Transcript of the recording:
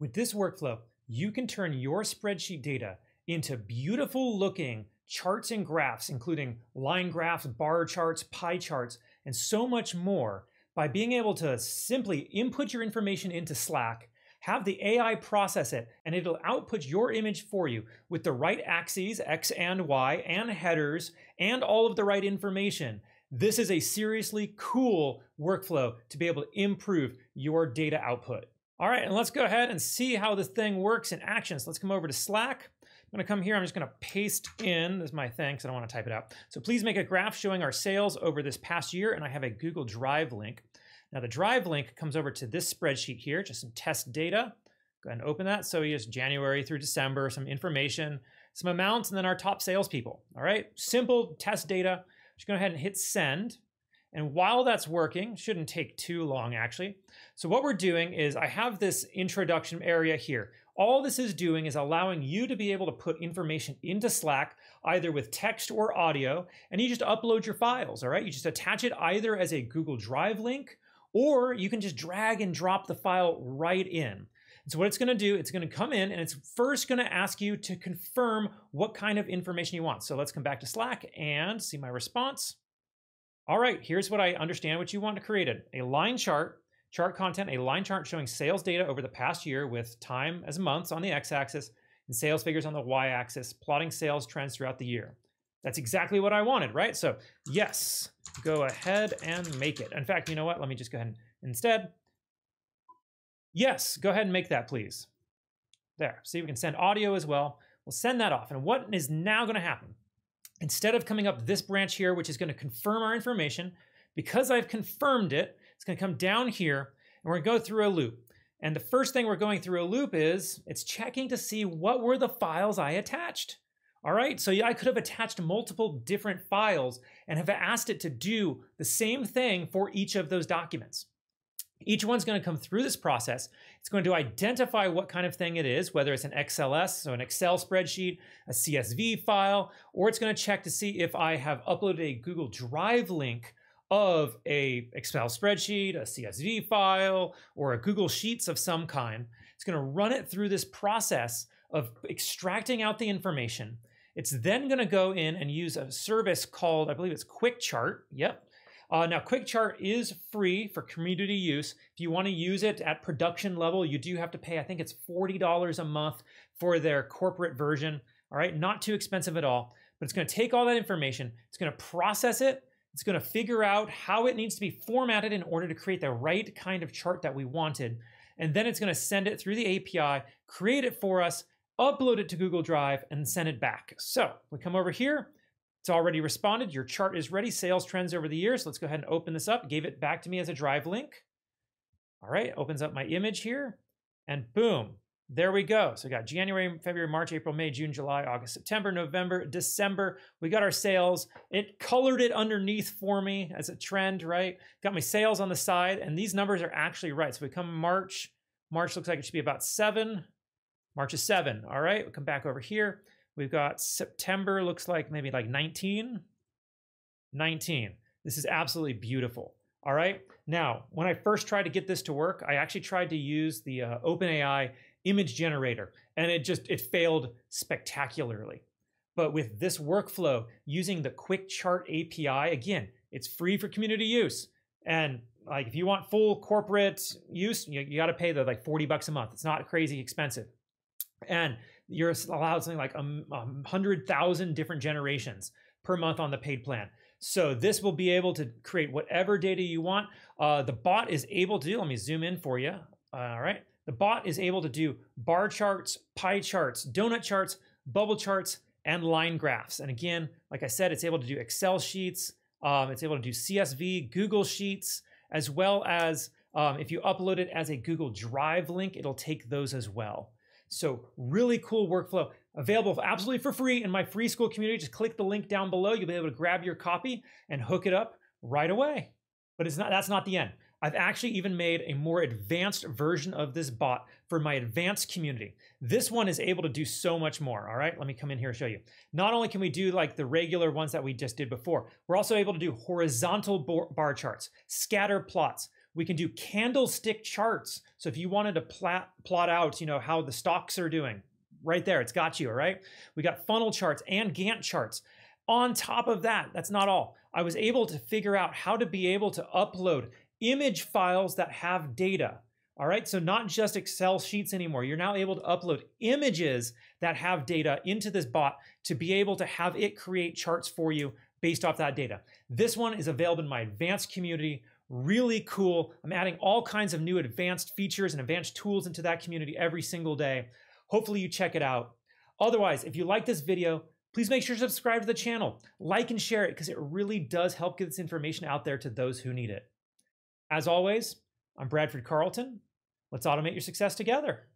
With this workflow, you can turn your spreadsheet data into beautiful looking charts and graphs, including line graphs, bar charts, pie charts, and so much more by being able to simply input your information into Slack, have the AI process it, and it'll output your image for you with the right axes, X and Y, and headers, and all of the right information. This is a seriously cool workflow to be able to improve your data output. All right, and let's go ahead and see how this thing works in action. So let's come over to Slack. I'm gonna come here, I'm just gonna paste in, this is my thing, because I don't wanna type it out. So please make a graph showing our sales over this past year, and I have a Google Drive link. Now the Drive link comes over to this spreadsheet here, just some test data. Go ahead and open that. So you just January through December, some information, some amounts, and then our top salespeople. All right, simple test data. Just go ahead and hit send. And while that's working, shouldn't take too long actually. So what we're doing is I have this introduction area here. All this is doing is allowing you to be able to put information into Slack, either with text or audio, and you just upload your files, all right? You just attach it either as a Google Drive link, or you can just drag and drop the file right in. And so what it's gonna do, it's gonna come in and it's first gonna ask you to confirm what kind of information you want. So let's come back to Slack and see my response. All right, here's what I understand what you want to create: a line chart, chart content, a line chart showing sales data over the past year with time as months on the x-axis and sales figures on the y-axis, plotting sales trends throughout the year. That's exactly what I wanted, right? So yes, go ahead and make it. In fact, you know what? Let me just go ahead and instead, yes, go ahead and make that, please. There, see, we can send audio as well. We'll send that off. And what is now gonna happen? Instead of coming up this branch here, which is gonna confirm our information, because I've confirmed it, it's gonna come down here and we're gonna go through a loop. And the first thing we're going through a loop is, it's checking to see what were the files I attached. All right, so I could have attached multiple different files and have asked it to do the same thing for each of those documents. Each one's gonna come through this process. It's going to identify what kind of thing it is, whether it's an XLS, so an Excel spreadsheet, a CSV file, or it's gonna check to see if I have uploaded a Google Drive link of a Excel spreadsheet, a CSV file, or a Google Sheets of some kind. It's gonna run it through this process of extracting out the information. It's then gonna go in and use a service called, I believe it's QuickChart, yep. Now, QuickChart is free for community use. If you want to use it at production level, you do have to pay, I think it's $40 a month for their corporate version. All right, not too expensive at all, but it's going to take all that information, it's going to process it, it's going to figure out how it needs to be formatted in order to create the right kind of chart that we wanted, and then it's going to send it through the API, create it for us, upload it to Google Drive, and send it back. So we come over here. It's already responded. Your chart is ready. Sales trends over the years. Let's go ahead and open this up. Gave it back to me as a Drive link. All right, opens up my image here, and boom, there we go. So we got January, February, March, April, May, June, July, August, September, November, December. We got our sales. It colored it underneath for me as a trend, right? Got my sales on the side, and these numbers are actually right. So we come March. March looks like it should be about 7. March is 7. All right, we'll come back over here. We've got September, looks like maybe like 19. 19. This is absolutely beautiful. All right. Now, when I first tried to get this to work, I actually tried to use the OpenAI image generator, and it failed spectacularly. But with this workflow, using the QuickChart API, again, it's free for community use. And like if you want full corporate use, you got to pay the like $40 a month. It's not crazy expensive. And you're allowed something like 100,000 different generations per month on the paid plan. So this will be able to create whatever data you want. The bot is able to do, let me zoom in for you. All right. The bot is able to do bar charts, pie charts, donut charts, bubble charts, and line graphs. And again, like I said, it's able to do Excel sheets. It's able to do CSV, Google Sheets, as well as if you upload it as a Google Drive link, it'll take those as well. So really cool workflow, available absolutely for free in my free school community. Just click the link down below. You'll be able to grab your copy and hook it up right away. But that's not the end. I've actually even made a more advanced version of this bot for my advanced community. This one is able to do so much more. All right, let me come in here and show you. Not only can we do like the regular ones that we just did before, we're also able to do horizontal bar charts, scatter plots. We can do candlestick charts. So if you wanted to plot out, how the stocks are doing, right there, it's got you, all right? We got funnel charts and Gantt charts. On top of that, that's not all. I was able to figure out how to be able to upload image files that have data. All right, so not just Excel sheets anymore. You're now able to upload images that have data into this bot to be able to have it create charts for you based off that data. This one is available in my advanced community. Really cool. I'm adding all kinds of new advanced features and advanced tools into that community every single day. Hopefully you check it out. Otherwise, if you like this video, please make sure to subscribe to the channel, like and share it, because it really does help get this information out there to those who need it. As always, I'm Bradford Carlton. Let's automate your success together.